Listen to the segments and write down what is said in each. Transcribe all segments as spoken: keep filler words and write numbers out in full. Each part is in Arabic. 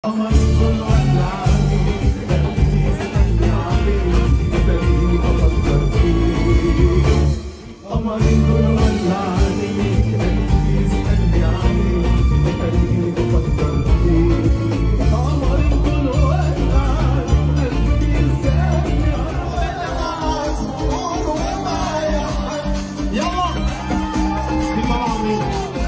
قمر ولع عليك قلبي يسألني عليك تلاقيني بفكر فيك. قمر ولع عليك قلبي يسألني عليك تلاقيني بفكر فيك. قمر ولع عليك قلبي يسألني عليك. قولوا معايا يلا دي مامي.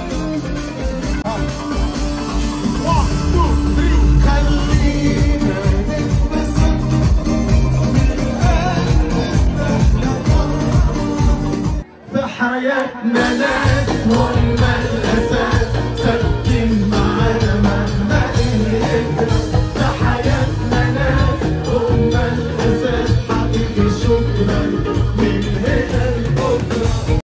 حياتنا ناس هم الأساس ثابتين معانا مهما نهدى. في حياتنا ناس هم الأساس حقيقي شكرا من هنا.